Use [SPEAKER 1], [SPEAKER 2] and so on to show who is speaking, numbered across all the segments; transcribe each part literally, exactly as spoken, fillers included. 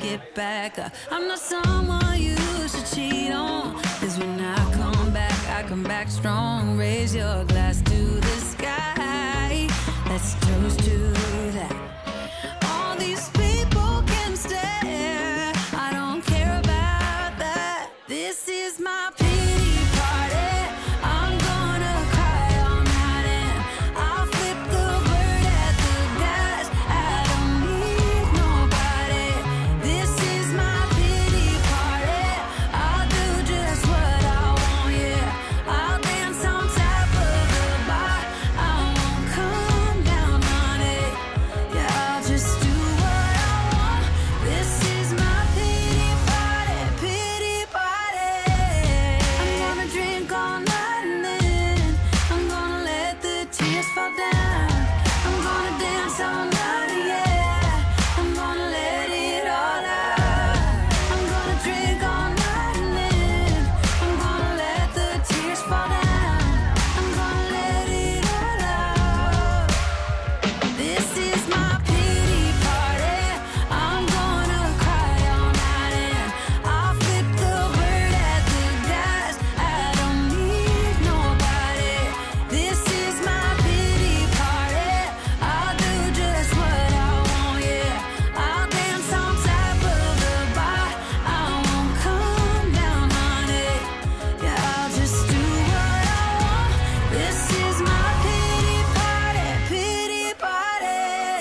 [SPEAKER 1] get back up. I'm not someone you should cheat on, 'cause when I come back, I come back strong. Raise your glass to the sky, let's toast to that. All these people can stare, I don't care about that. This is my pity party, I'm gonna cry all night and I'll flip the bird at the guys. I don't need nobody. This is my pity party, I'll do just what I want, yeah. I'll dance on top of the bar, I won't come down on it. Yeah, I'll just do what I want. This is my pity party, pity party. I'm gonna drink all night and then I'm gonna let the tears fall down. I'm gonna dance all night, yeah. I'm gonna let it all out. I'm gonna drink all night and then I'm gonna let the tears fall down. I'm gonna let it all out. This is my pity party, I'm gonna cry all night and I'll flip the bird at the guys. I don't need nobody. This is my pity party, I'll do just what I want, yeah. I'll dance on top of the bar, I won't come down on it. Yeah, I'll just do what I want. This is my pity party, pity party.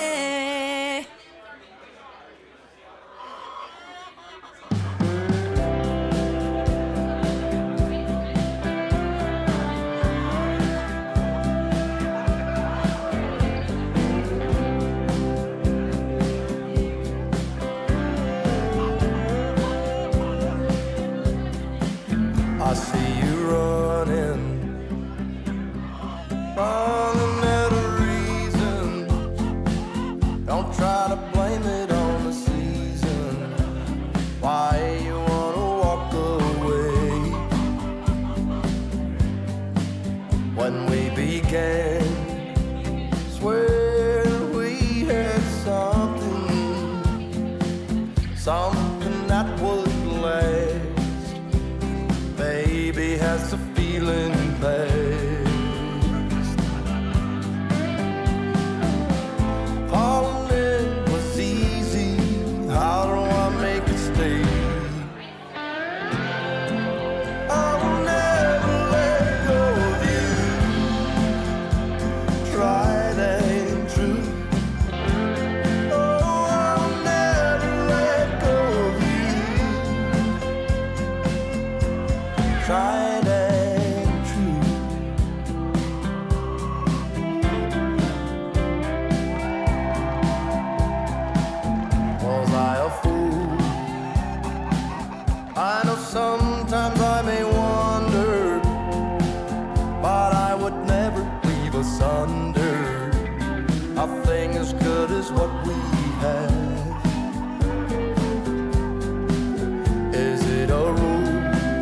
[SPEAKER 2] I see you running, running out of reason. Don't try to blame it on the season. Why you wanna walk away? When we began, swear we had something, something that would last. Baby, has the feeling passed? Falling in was easy, how do I make it stay? I will never let go of you, tried and true. Oh, I will never let go of you, tried and true. Was I a fool? I know sometimes I may wonder, but I would never leave asunder a thing as good as what we have. Is it a rule?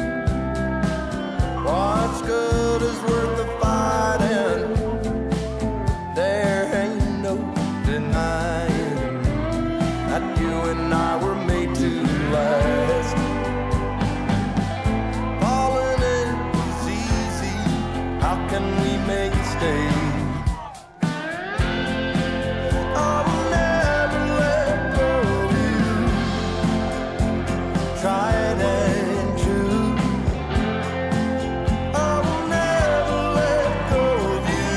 [SPEAKER 2] What's good is worth the fighting. There ain't no denying that you and I were made to last. Falling in was easy, how can we make it stay? I will never let go of you, tried and true. I will never let go of you,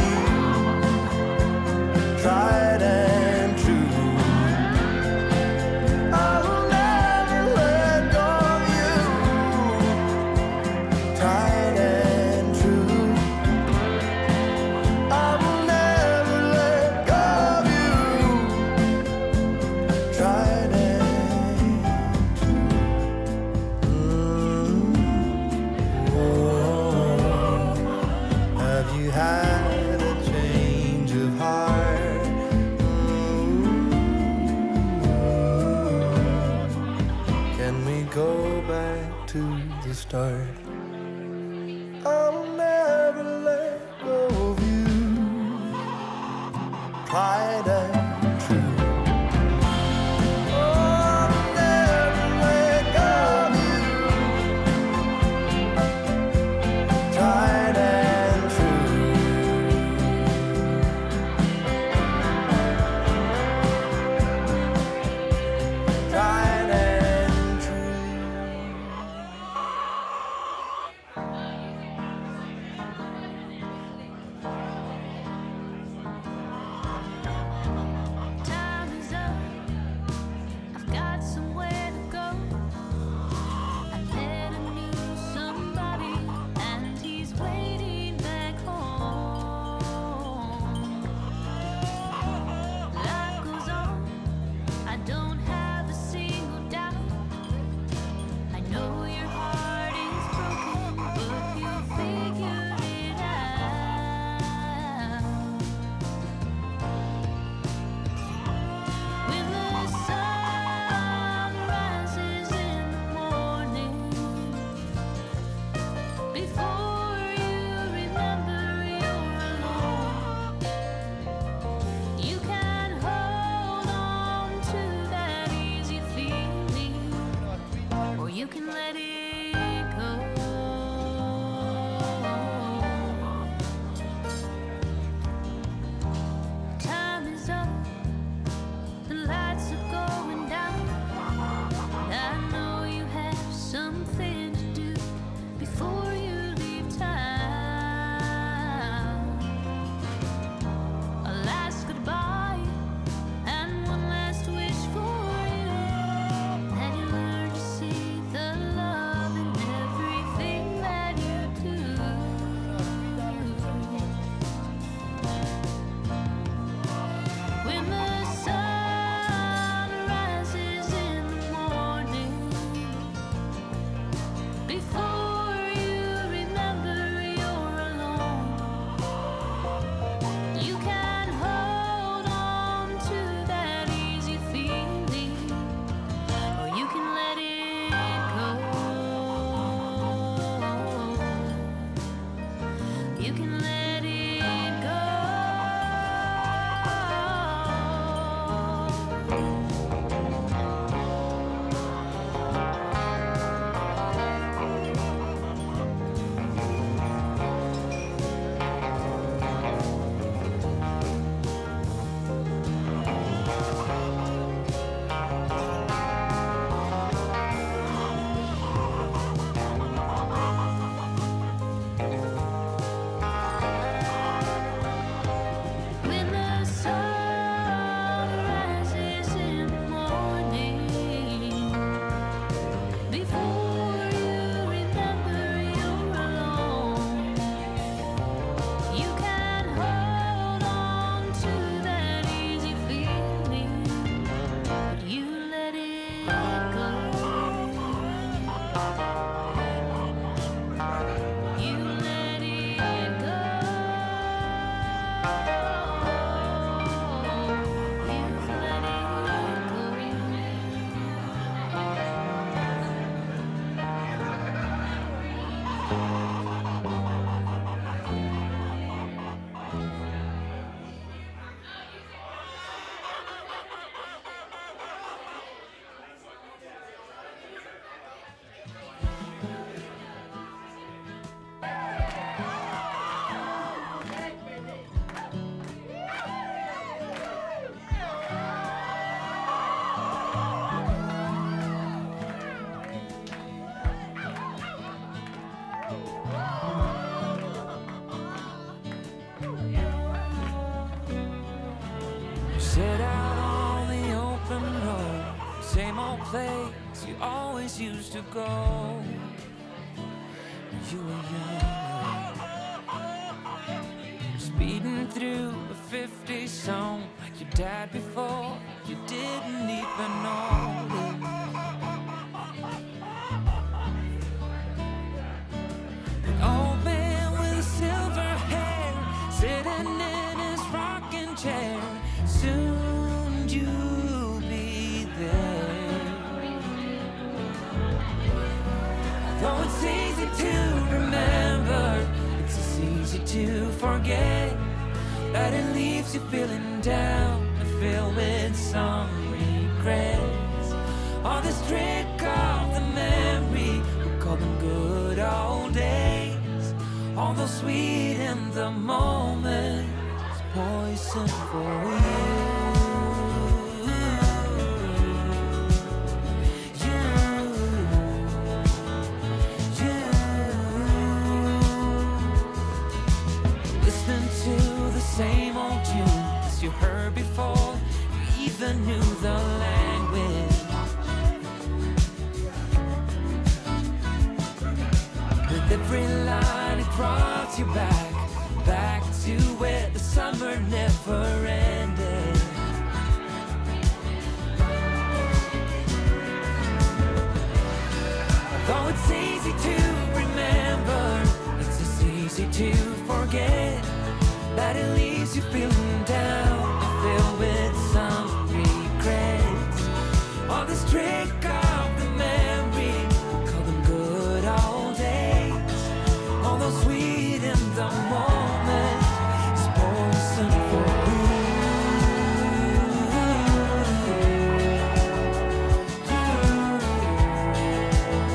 [SPEAKER 2] tried and true. I will never let go of you, tried and true. I will never let go of you, tried and true. Mm. Oh, have you had a change of heart? Mm. Can we go back to the start? I'll never let go of you, tried and true. Oh, I'll never
[SPEAKER 1] you can let it go. Time is up, the lights are going down. I know you have something to do before you leave town. A last goodbye and one last wish for you, that you learn to see the love in everything that you do. When the sun rises in the morning, before you remember you're alone, you can hold on to that easy feeling, or you can let it go. You can let it go. When the sun rises in the morning, before you remember you're alone, you can hold on to that easy feeling, but you let it go. You let it go. You've let it
[SPEAKER 3] Set out on the open road, same old place you always used to go when you were young. Speeding through a fifty song like your dad before, you didn't even notice. An old man with silver hair sitting in his rocking chair. Soon you'll be there. Though it's easy to remember, it's as easy to forget, that it leaves you feeling down and filled with some regrets. All this trick of the memory, we call them good old days. Although sweet in the moment, it's poison for you. You, you. Listening to the same old tunes you heard before, you even knew the language. With every line it brought you back, back to where the summer never ended. Though it's easy to remember, it's as easy to forget, that it leaves you feeling down and filled with some regrets. All this trick of the memory, we call them good old days. Although sweet in the moment, it's poison for you. You,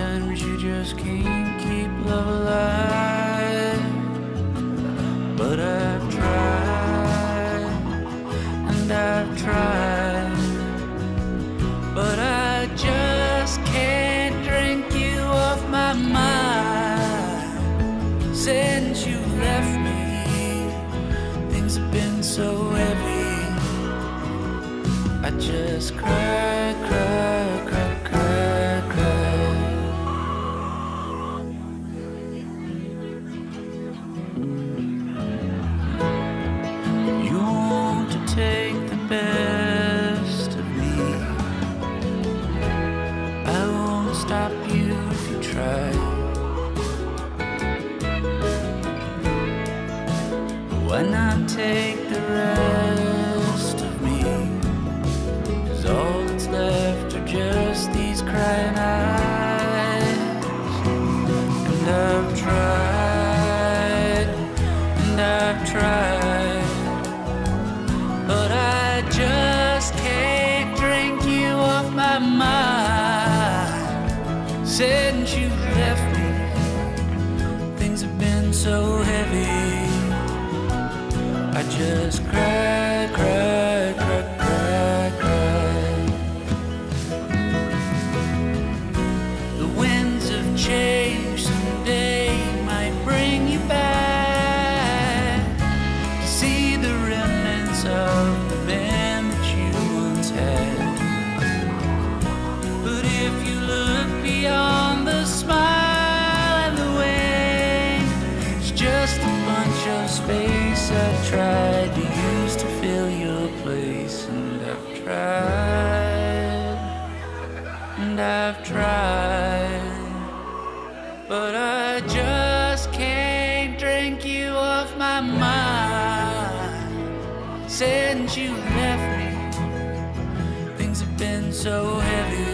[SPEAKER 3] Sometimes you just can't keep love alive, but I've tried, and I've tried, but I just can't drink you off my mind. Since you left me, things have been so heavy. I just cry, cry, cry, cry, cry. You want to take the best of me. I won't stop you if you try. Why not take the rest of me? 'Cause all that's left are just these crying eyes. And I've tried, and I've tried, but I just can't drink you off my mind. Since you left me, things have been so heavy. I just cry, cry, cry, cry, cry. The winds of change someday might bring you back to see the remnants of the band that you once had. But if you look beyond the smile and the wing, it's just a bunch of space I tried to use to fill your place. And I've tried, and I've tried, but I just can't drink you off my mind. Since you left me, things have been so heavy.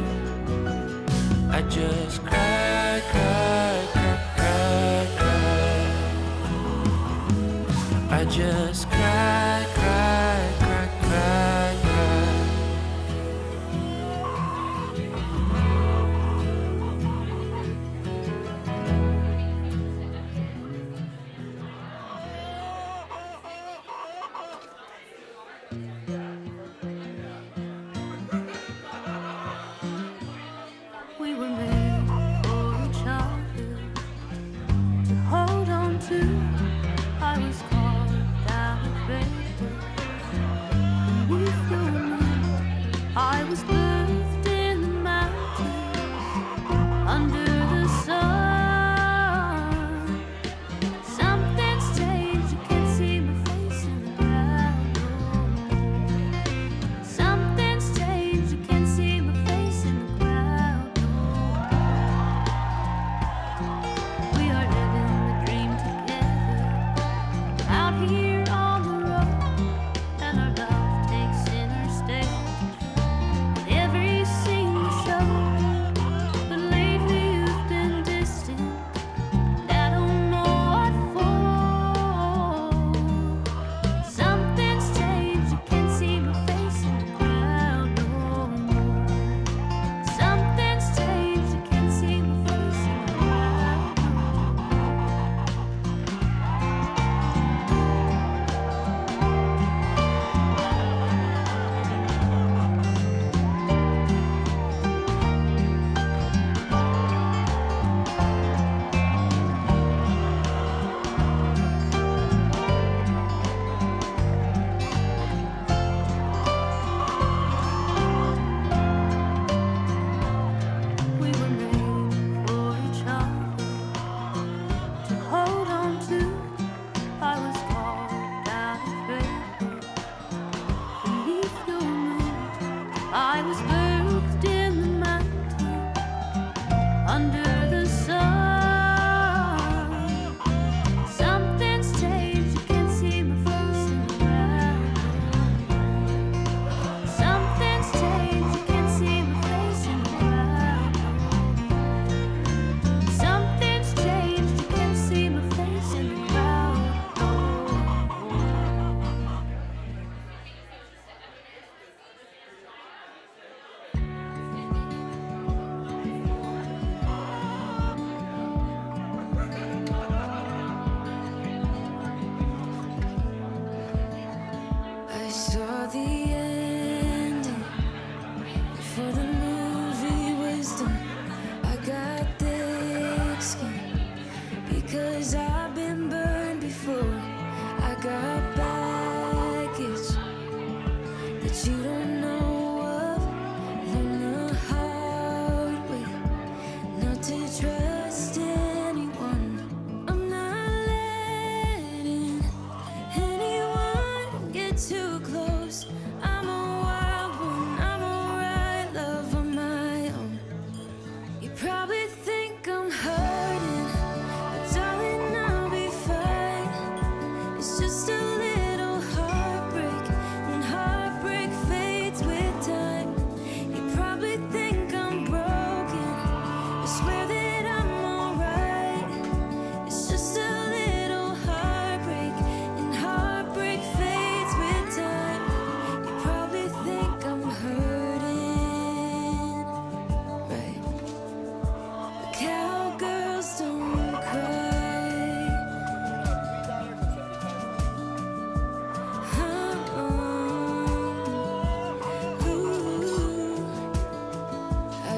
[SPEAKER 3] I just cry, cry, cry, cry, cry. I just cry, cry, cry, cry, cry.
[SPEAKER 1] We were made for each other to hold on to. I was caught down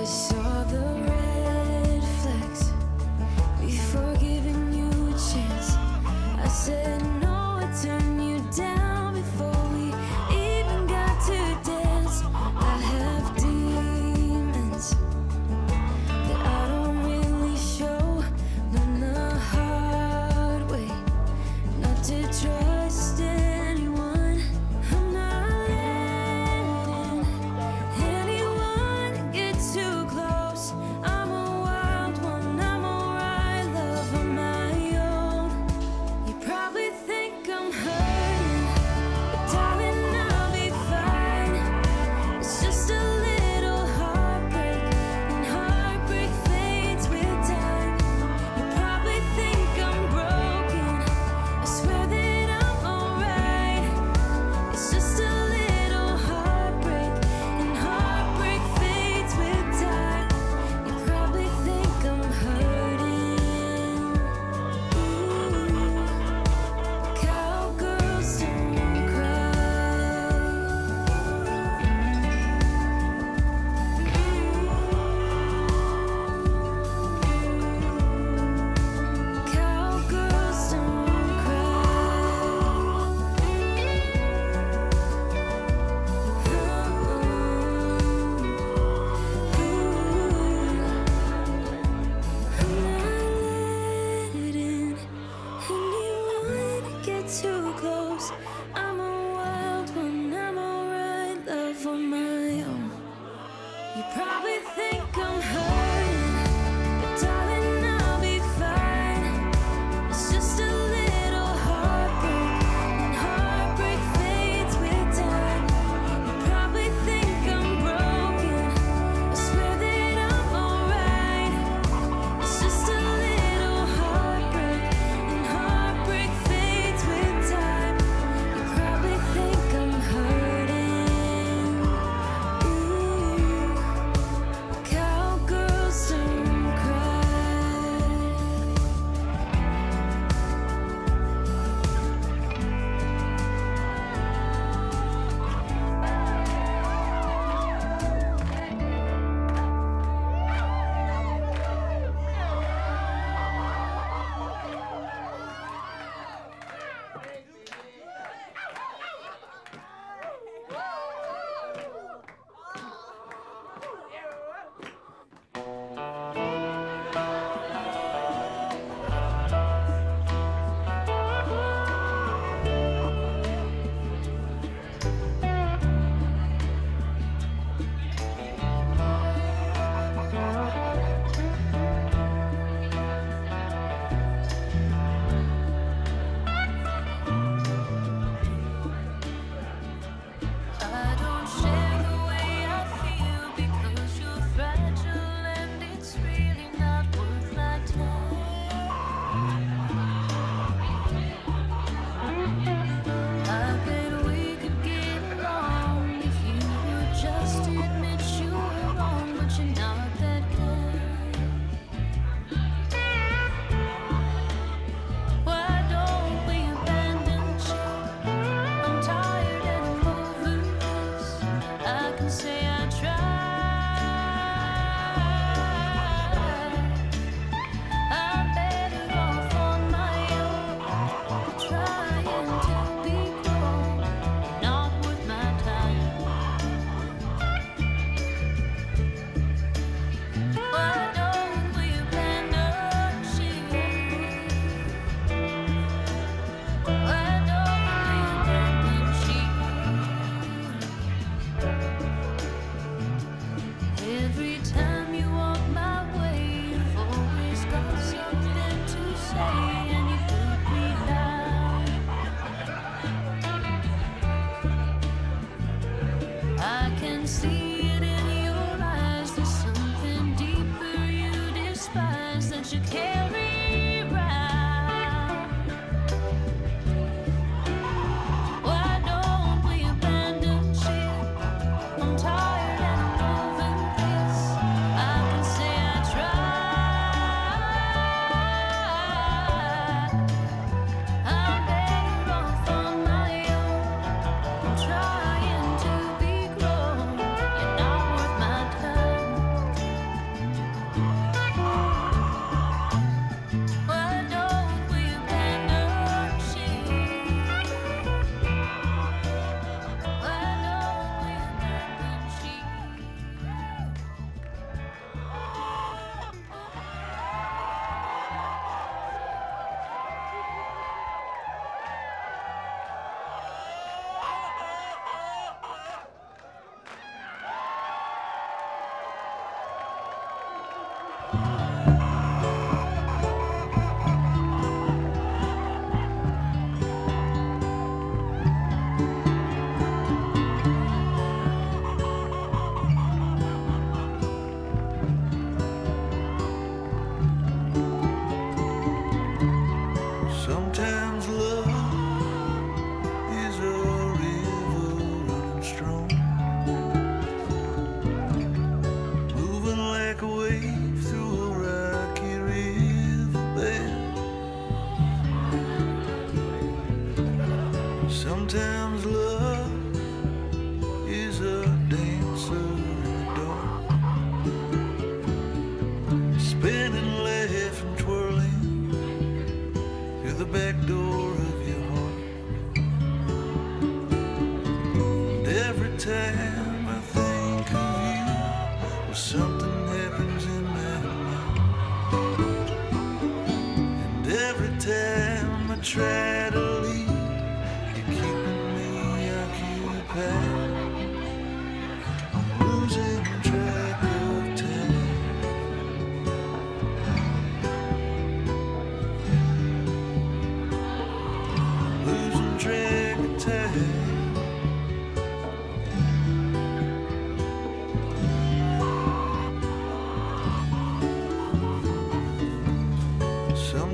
[SPEAKER 1] I saw the red flags before giving you a chance. I said no, I turned you down before we even got to dance. I have demons that I don't really show. Learn the hard way not to trust anyone. I'm not letting anyone get too close. I'm a wild one, I'm alright, love on my own. You probably think I'm hurting, but darling, I'll be fine. It's just a little heartbreak, and heartbreak fades with time. You probably think I'm broken, I swear that I'm alright. It's just a little heartbreak, and heartbreak fades with time. You probably think I'm hurting. Ooh, cowgirls don't cry. Cowgirls don't too close. I'm a wild one, I'm alright, love on my own. You probably think I'm hurting, but darling, I'll be fine. It's just a little heartbreak, and heartbreak fades with time. You probably think I'm broken, I swear that I'm alright. It's just a little heartbreak, and heartbreak fades with time. You probably think I'm hurting. Ooh, cowgirl.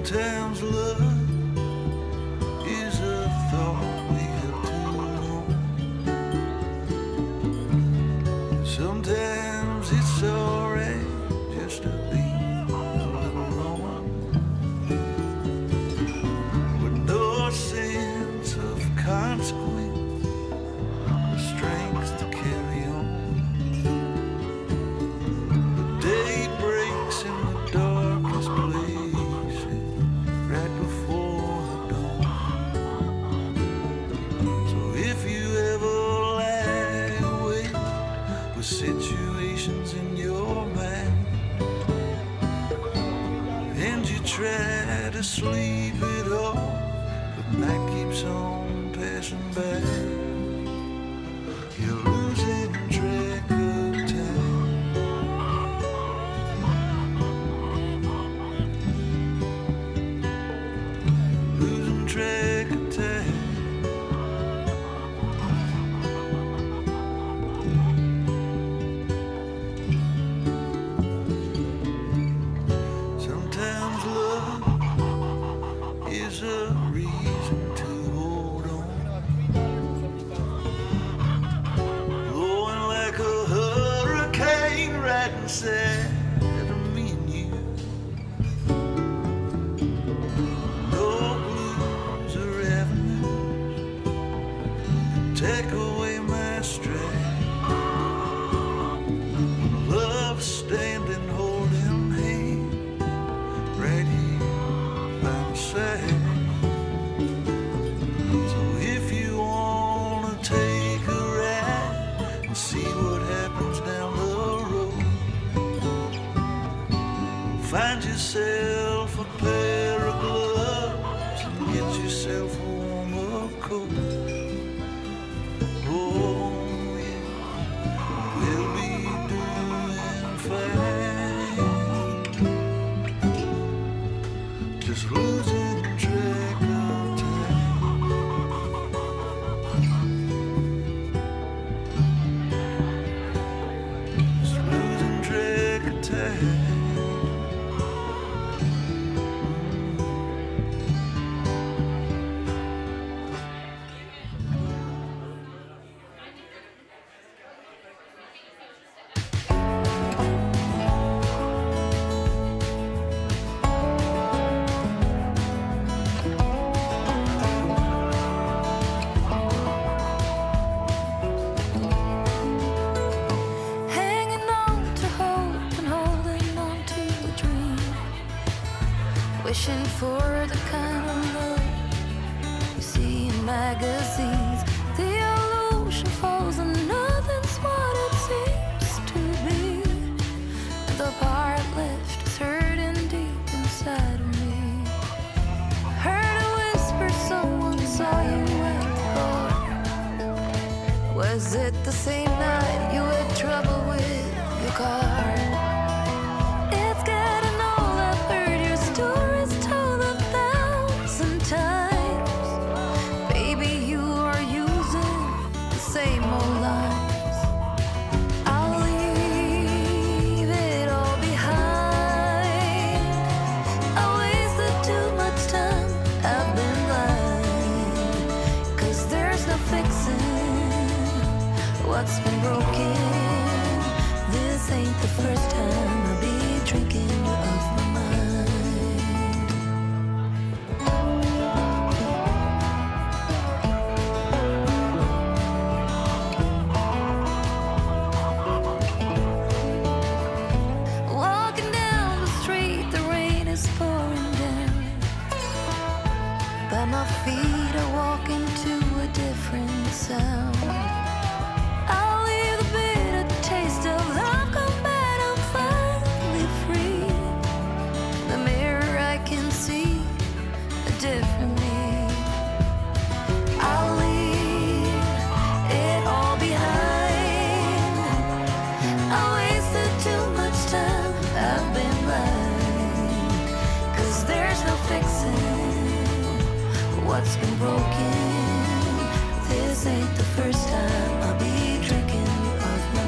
[SPEAKER 2] Sometimes love is a thought we have too long. Sometimes it's alright just to be a little alone, with no sense of consequence, the strength to carry on. The day breaks in the darkest place right before the dawn. So if you ever lie awake with situations in your mind and you try to sleep it off, but night keeps on passing by, you're losing track of time. Losing track of time. Sometimes love is a reason to hold on, blowing like a hurricane right inside of me and you. No blues or avenues take away my stride. Love standing holding hand right here by my side. So if you wanna take a ride and see what happens down the road, find yourself a pair of gloves and get yourself a warmer coat. Oh yeah, we'll be doing fine. Just losing track of time. Just losing track of time.
[SPEAKER 1] Hanging on to hope and holding on to a dream, wishing for the kind of love you see in magazines. The illusion falls and nothing's what it seems to be. The part left is hurting deep inside of me. Heard a whisper, someone saw you at the bar. Was it the same night you had trouble with your car? It's getting old, I've heard your stories told a thousand times. Baby, you are using the same old lines. I'll leave it all behind. I wasted too much time, I've been blind. 'Cause there's no fixing what's been broken. This ain't the first time I'll be drinking you off my mind. Walking down the street, the rain is pouring down, but my feet are walking to a different sound. I'll leave the bitter taste of love, come back, I'm finally free. The mirror I can see differently. I'll leave it all behind. I wasted too much time, I've been blind. 'Cause there's no fixing what's been broken. This ain't the first time I'll be drinking you off my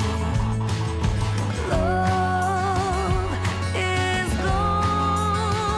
[SPEAKER 1] mind. Love is gone.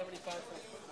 [SPEAKER 4] seventy-five cents.